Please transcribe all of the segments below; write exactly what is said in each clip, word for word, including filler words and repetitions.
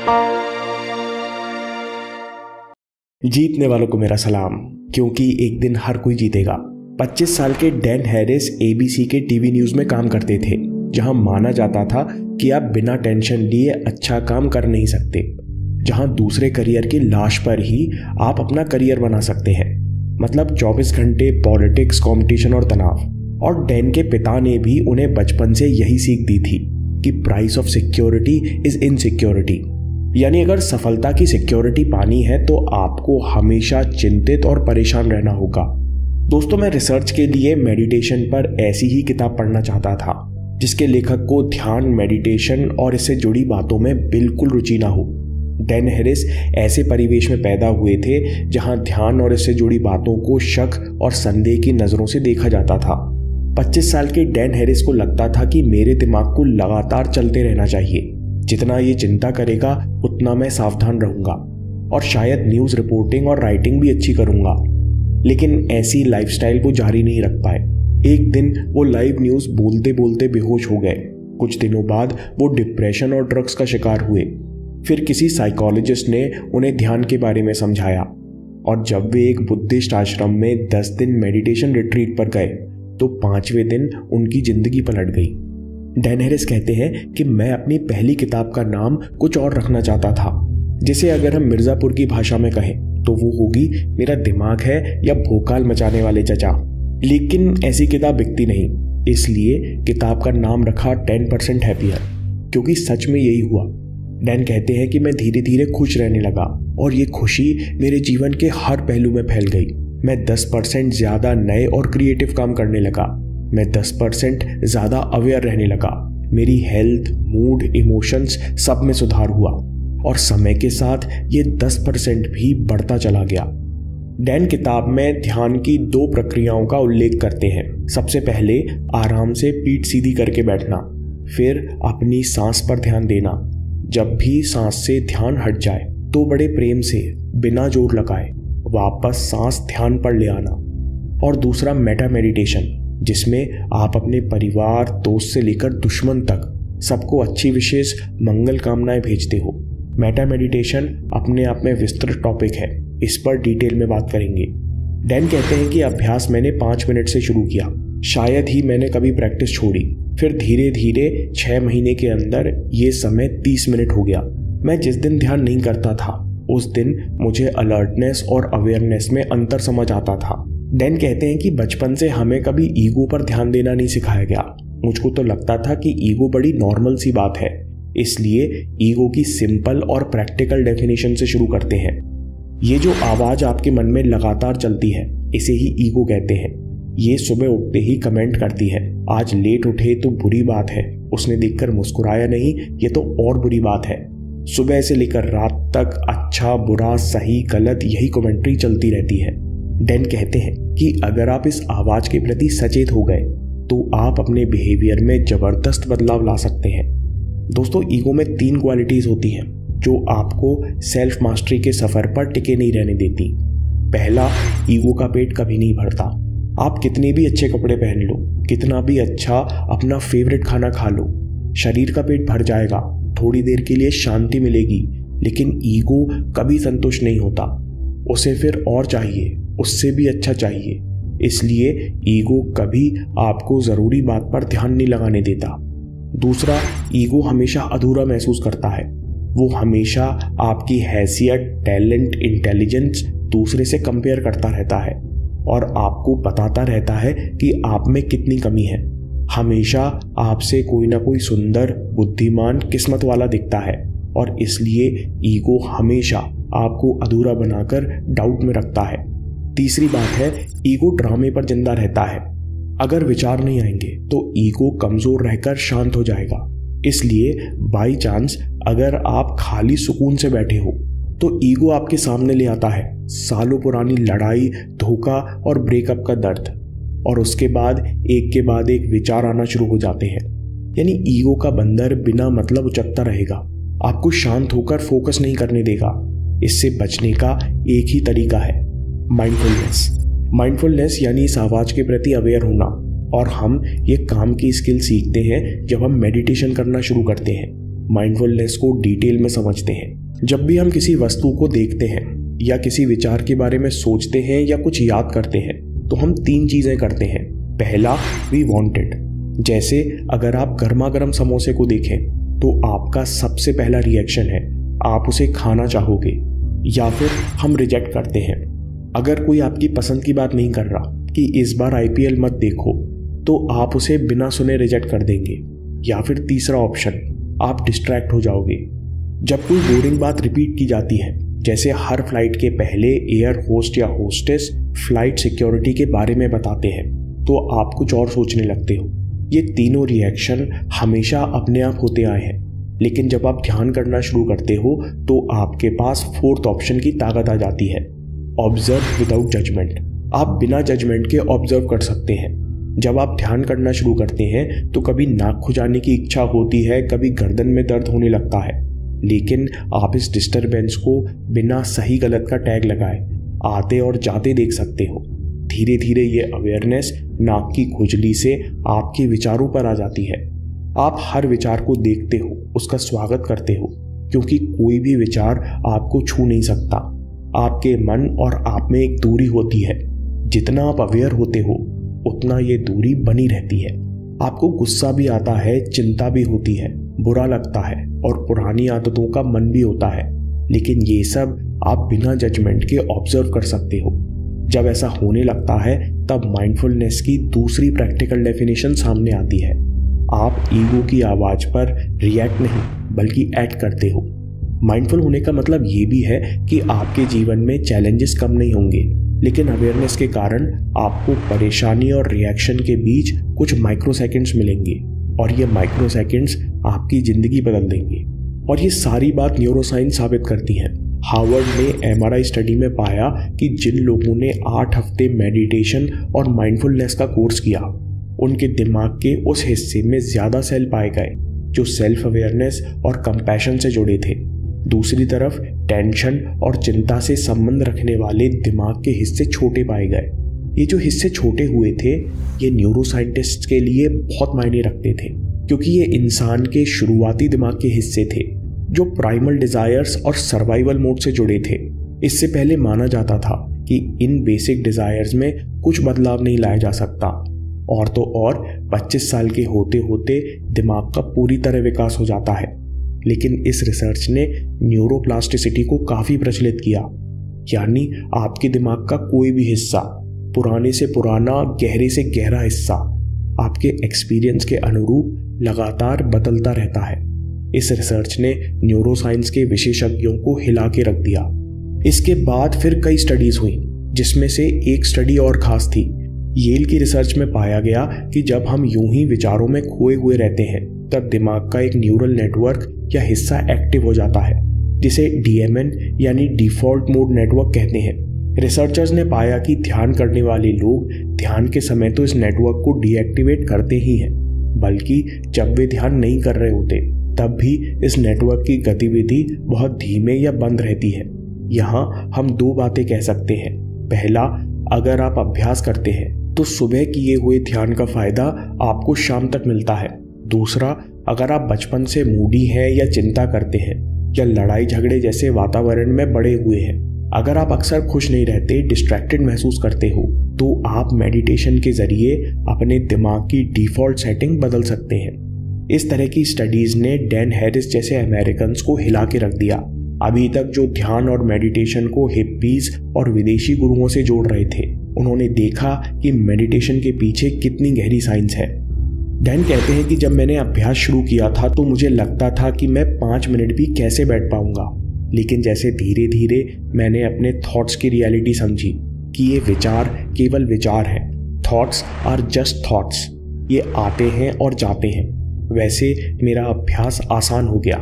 जीतने वालों को मेरा सलाम, क्योंकि एक दिन हर कोई जीतेगा। पच्चीस साल के डैन हैरिस एबीसी के टीवी न्यूज में काम करते थे, जहां माना जाता था कि आप बिना टेंशन लिए अच्छा काम कर नहीं सकते, जहां दूसरे करियर की लाश पर ही आप अपना करियर बना सकते हैं। मतलब चौबीस घंटे पॉलिटिक्स, कंपटीशन और तनाव। और डैन के पिता ने भी उन्हें बचपन से यही सीख दी थी कि price of security is insecurity, यानी अगर सफलता की सिक्योरिटी पानी है तो आपको हमेशा चिंतित और परेशान रहना होगा। दोस्तों, मैं रिसर्च के लिए मेडिटेशन पर ऐसी ही किताब पढ़ना चाहता था जिसके लेखक को ध्यान, मेडिटेशन और इससे जुड़ी बातों में बिल्कुल रुचि ना हो। डैन हैरिस ऐसे परिवेश में पैदा हुए थे जहां ध्यान और इससे जुड़ी बातों को शक और संदेह की नजरों से देखा जाता था। पच्चीस साल के डैन हैरिस को लगता था कि मेरे दिमाग को लगातार चलते रहना चाहिए, जितना ये चिंता करेगा उतना मैं सावधान रहूंगा और शायद न्यूज़ रिपोर्टिंग और राइटिंग भी अच्छी करूंगा। लेकिन ऐसी लाइफस्टाइल वो जारी नहीं रख पाए। एक दिन वो लाइव न्यूज़ बोलते बोलते बेहोश हो गए। कुछ दिनों बाद वो डिप्रेशन और ड्रग्स का शिकार हुए। फिर किसी साइकोलॉजिस्ट ने उन्हें ध्यान के बारे में समझाया, और जब वे एक बुद्धिस्ट आश्रम में दस दिन मेडिटेशन रिट्रीट पर गए तो पांचवें दिन उनकी जिंदगी पलट गई। डैन हैरिस कहते हैं कि मैं अपनी पहली किताब का नाम कुछ और रखना चाहता था, जिसे अगर हम मिर्जापुर की भाषा में कहें तो वो होगी मेरा दिमाग है या भोकाल मचाने वाले चचा। लेकिन ऐसी किताब बिकती नहीं, इसलिए किताब का नाम रखा टेन परसेंट हैप्पियर, क्योंकि सच में यही हुआ। डैन कहते हैं कि मैं धीरे धीरे खुश रहने लगा और ये खुशी मेरे जीवन के हर पहलू में फैल गई। मैं दस परसेंट ज्यादा नए और क्रिएटिव काम करने लगा। मैं दस परसेंट ज्यादा अवेयर रहने लगा। मेरी हेल्थ, मूड, इमोशंस सब में सुधार हुआ और समय के साथ ये दस परसेंट भी बढ़ता चला गया। डैन किताब में ध्यान की दो प्रक्रियाओं का उल्लेख करते हैं। सबसे पहले आराम से पीठ सीधी करके बैठना, फिर अपनी सांस पर ध्यान देना। जब भी सांस से ध्यान हट जाए तो बड़े प्रेम से, बिना जोर लगाए, वापस सांस ध्यान पर ले आना। और दूसरा मेटा मेडिटेशन, जिसमें आप अपने परिवार, दोस्त से लेकर दुश्मन तक सबको अच्छी विशेष मंगल कामनाएं भेजते हो। मेटा मेडिटेशन अपने आप में विस्तृत टॉपिक है, इस पर डिटेल में बात करेंगे। डैन कहते हैं कि अभ्यास मैंने पाँच मिनट से शुरू किया, शायद ही मैंने कभी प्रैक्टिस छोड़ी। फिर धीरे धीरे छः महीने के अंदर ये समय तीस मिनट हो गया। मैं जिस दिन ध्यान नहीं करता था उस दिन मुझे अलर्टनेस और अवेयरनेस में अंतर समझ आता था। डैन कहते हैं कि बचपन से हमें कभी ईगो पर ध्यान देना नहीं सिखाया गया। मुझको तो लगता था कि ईगो बड़ी नॉर्मल सी बात है, इसलिए ईगो की सिंपल और प्रैक्टिकल डेफिनेशन से शुरू करते हैं। ये जो आवाज आपके मन में लगातार चलती है, इसे ही ईगो कहते हैं। ये सुबह उठते ही कमेंट करती है, आज लेट उठे तो बुरी बात है, उसने देखकर मुस्कुराया नहीं, ये तो और बुरी बात है। सुबह से लेकर रात तक अच्छा, बुरा, सही, गलत, यही कमेंट्री चलती रहती है। डैन कहते हैं कि अगर आप इस आवाज के प्रति सचेत हो गए तो आप अपने बिहेवियर में जबरदस्त बदलाव ला सकते हैं। दोस्तों, ईगो में तीन क्वालिटीज होती हैं जो आपको सेल्फ मास्टरी के सफर पर टिके नहीं रहने देती। पहला, ईगो का पेट कभी नहीं भरता। आप कितने भी अच्छे कपड़े पहन लो, कितना भी अच्छा अपना फेवरेट खाना खा लो, शरीर का पेट भर जाएगा, थोड़ी देर के लिए शांति मिलेगी, लेकिन ईगो कभी संतुष्ट नहीं होता। उसे फिर और चाहिए, उससे भी अच्छा चाहिए। इसलिए ईगो कभी आपको जरूरी बात पर ध्यान नहीं लगाने देता। दूसरा, ईगो हमेशा अधूरा महसूस करता है। वो हमेशा आपकी हैसियत, टैलेंट, इंटेलिजेंस दूसरे से कंपेयर करता रहता है और आपको बताता रहता है कि आप में कितनी कमी है। हमेशा आपसे कोई ना कोई सुंदर, बुद्धिमान, किस्मत वाला दिखता है और इसलिए ईगो हमेशा आपको अधूरा बनाकर डाउट में रखता है। तीसरी बात है, ईगो ड्रामे पर जिंदा रहता है। अगर विचार नहीं आएंगे तो ईगो कमजोर रहकर शांत हो जाएगा। इसलिए बाई चांस अगर आप खाली सुकून से बैठे हो तो ईगो आपके सामने ले आता है सालों पुरानी लड़ाई, धोखा और ब्रेकअप का दर्द, और उसके बाद एक के बाद एक विचार आना शुरू हो जाते हैं। यानी ईगो का बंदर बिना मतलब उचकता रहेगा, आपको शांत होकर फोकस नहीं करने देगा। इससे बचने का एक ही तरीका है, माइंडफुलनेस। माइंडफुलनेस यानी इस आवाज के प्रति अवेयर होना, और हम ये काम की स्किल सीखते हैं जब हम मेडिटेशन करना शुरू करते हैं। माइंडफुलनेस को डिटेल में समझते हैं। जब भी हम किसी वस्तु को देखते हैं या किसी विचार के बारे में सोचते हैं या कुछ याद करते हैं तो हम तीन चीजें करते हैं। पहला, वी वांटेड। जैसे अगर आप गर्मा गर्म समोसे को देखें तो आपका सबसे पहला रिएक्शन है आप उसे खाना चाहोगे। या फिर हम रिजेक्ट करते हैं। अगर कोई आपकी पसंद की बात नहीं कर रहा कि इस बार आईपीएल मत देखो तो आप उसे बिना सुने रिजेक्ट कर देंगे। या फिर तीसरा ऑप्शन, आप डिस्ट्रैक्ट हो जाओगे। जब कोई बोरिंग बात रिपीट की जाती है, जैसे हर फ्लाइट के पहले एयर होस्ट या होस्टेस फ्लाइट सिक्योरिटी के बारे में बताते हैं, तो आप कुछ और सोचने लगते हो। ये तीनों रिएक्शन हमेशा अपने आप होते आए हैं, लेकिन जब आप ध्यान करना शुरू करते हो तो आपके पास फोर्थ ऑप्शन की ताकत आ जाती है, ऑब्जर्व विदाउट जजमेंट। आप बिना जजमेंट के ऑब्जर्व कर सकते हैं। जब आप ध्यान करना शुरू करते हैं तो कभी नाक खुजाने की इच्छा होती है, कभी गर्दन में दर्द होने लगता है, लेकिन आप इस डिस्टरबेंस को बिना सही गलत का टैग लगाए आते और जाते देख सकते हो। धीरे धीरे ये अवेयरनेस नाक की खुजली से आपके विचारों पर आ जाती है। आप हर विचार को देखते हो, उसका स्वागत करते हो, क्योंकि कोई भी विचार आपको छू नहीं सकता। आपके मन और आप में एक दूरी होती है। जितना आप अवेयर होते हो उतना ये दूरी बनी रहती है। आपको गुस्सा भी आता है, चिंता भी होती है, बुरा लगता है और पुरानी आदतों का मन भी होता है, लेकिन ये सब आप बिना जजमेंट के ऑब्जर्व कर सकते हो। जब ऐसा होने लगता है तब माइंडफुलनेस की दूसरी प्रैक्टिकल डेफिनेशन सामने आती है। आप ईगो की आवाज पर रिएक्ट नहीं बल्कि एक्ट करते हो। माइंडफुल होने का मतलब ये भी है कि आपके जीवन में चैलेंजेस कम नहीं होंगे, लेकिन अवेयरनेस के कारण आपको परेशानी और रिएक्शन के बीच कुछ माइक्रो सेकेंड्स मिलेंगे और ये माइक्रो सेकेंड्स आपकी जिंदगी बदल देंगे। और ये सारी बात न्यूरोसाइंस साबित करती है। हार्वर्ड ने एमआरआई स्टडी में पाया कि जिन लोगों ने आठ हफ्ते मेडिटेशन और माइंडफुलनेस का कोर्स किया, उनके दिमाग के उस हिस्से में ज्यादा सेल पाए गए जो सेल्फ अवेयरनेस और कंपैशन से जुड़े थे। दूसरी तरफ टेंशन और चिंता से संबंध रखने वाले दिमाग के हिस्से छोटे पाए गए। ये जो हिस्से छोटे हुए थे ये न्यूरोसाइंटिस्ट्स के लिए बहुत मायने रखते थे, क्योंकि ये इंसान के शुरुआती दिमाग के हिस्से थे जो प्राइमल डिजायर्स और सर्वाइवल मोड से जुड़े थे। इससे पहले माना जाता था कि इन बेसिक डिजायर्स में कुछ बदलाव नहीं लाया जा सकता। और तो और पच्चीस साल के होते होते दिमाग का पूरी तरह विकास हो जाता है। लेकिन इस रिसर्च ने न्यूरोप्लास्टिसिटी को काफी प्रचलित किया, यानी आपके दिमाग का कोई भी हिस्सा, पुराने से पुराना, गहरे से गहरा हिस्सा, आपके एक्सपीरियंस के अनुरूप लगातार बदलता रहता है। इस रिसर्च ने न्यूरोसाइंस के विशेषज्ञों को हिला के रख दिया। इसके बाद फिर कई स्टडीज हुई, जिसमें से एक स्टडी और खास थी। येल की रिसर्च में पाया गया कि जब हम यूं ही विचारों में खोए हुए रहते हैं तब दिमाग का एक न्यूरल नेटवर्क या हिस्सा एक्टिव हो जाता है, जिसे डीएमएन यानी डिफॉल्ट मोड नेटवर्क कहते हैं। रिसर्चर्स ने पाया कि ध्यान करने वाले लोग ध्यान के समय तो इस नेटवर्क को डीएक्टिवेट करते ही हैं, बल्कि जब वे ध्यान नहीं कर रहे होते तब भी इस नेटवर्क की गतिविधि बहुत धीमे या बंद रहती है। यहाँ हम दो बातें कह सकते हैं। पहला, अगर आप अभ्यास करते हैं तो सुबह किए हुए ध्यान का फायदा आपको शाम तक मिलता है। दूसरा, अगर आप बचपन से मूडी हैं या चिंता करते हैं या लड़ाई झगड़े जैसे वातावरण में बड़े हुए हैं, अगर आप अक्सर खुश नहीं रहते, डिस्ट्रैक्टेड महसूस करते हो, तो आप मेडिटेशन के जरिए अपने दिमाग की डिफॉल्ट सेटिंग बदल सकते हैं। इस तरह की स्टडीज ने डैन हैरिस जैसे अमेरिकन को हिला के रख दिया। अभी तक जो ध्यान और मेडिटेशन को हिप्पीज और विदेशी गुरुओं से जोड़ रहे थे, उन्होंने देखा कि मेडिटेशन के पीछे कितनी गहरी साइंस है। डैन कहते हैं कि जब मैंने अभ्यास शुरू किया था तो मुझे लगता था कि मैं पाँच मिनट भी कैसे बैठ पाऊंगा, लेकिन जैसे धीरे धीरे मैंने अपने थॉट्स की रियलिटी समझी कि ये विचार केवल विचार हैं, थॉट्स आर जस्ट थॉट्स, ये आते हैं और जाते हैं, वैसे मेरा अभ्यास आसान हो गया।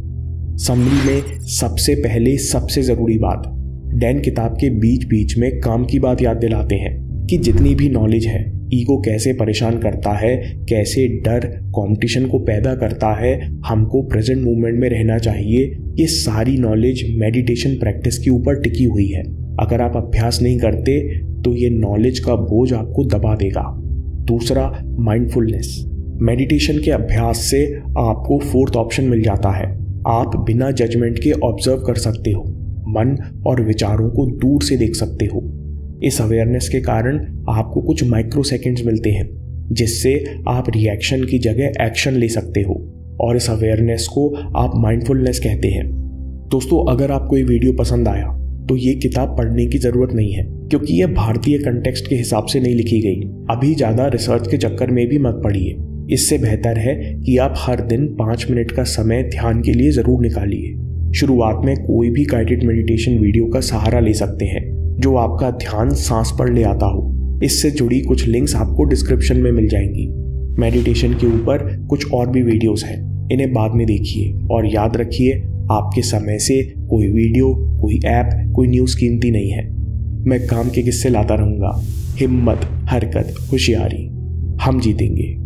समरी में सबसे पहले सबसे ज़रूरी बात, डैन किताब के बीच बीच में काम की बात याद दिलाते हैं कि जितनी भी नॉलेज है, ईगो कैसे परेशान करता है, कैसे डर कंपटीशन को पैदा करता है, हमको प्रेजेंट मोमेंट में रहना चाहिए, ये सारी नॉलेज मेडिटेशन प्रैक्टिस के ऊपर टिकी हुई है। अगर आप अभ्यास नहीं करते तो ये नॉलेज का बोझ आपको दबा देगा। दूसरा, माइंडफुलनेस। मेडिटेशन के अभ्यास से आपको फोर्थ ऑप्शन मिल जाता है। आप बिना जजमेंट के ऑब्जर्व कर सकते हो, मन और विचारों को दूर से देख सकते हो। इस अवेयरनेस के कारण आपको कुछ माइक्रो सेकेंड्स मिलते हैं जिससे आप रिएक्शन की जगह एक्शन ले सकते हो, और इस अवेयरनेस को आप माइंडफुलनेस कहते हैं। दोस्तों, अगर आपको ये वीडियो पसंद आया तो ये किताब पढ़ने की ज़रूरत नहीं है, क्योंकि ये भारतीय कंटेक्स्ट के हिसाब से नहीं लिखी गई। अभी ज़्यादा रिसर्च के चक्कर में भी मत पड़िए। इससे बेहतर है कि आप हर दिन पाँच मिनट का समय ध्यान के लिए ज़रूर निकालिए। शुरुआत में कोई भी गाइडेड मेडिटेशन वीडियो का सहारा ले सकते हैं जो आपका ध्यान सांस पर ले आता हो। इससे जुड़ी कुछ लिंक्स आपको डिस्क्रिप्शन में मिल जाएंगी। मेडिटेशन के ऊपर कुछ और भी वीडियोस हैं, इन्हें बाद में देखिए। और याद रखिए, आपके समय से कोई वीडियो, कोई ऐप, कोई न्यूज़ कीमती नहीं है। मैं काम के किस्से लाता रहूँगा। हिम्मत, हरकत, होशियारी, हम जीतेंगे।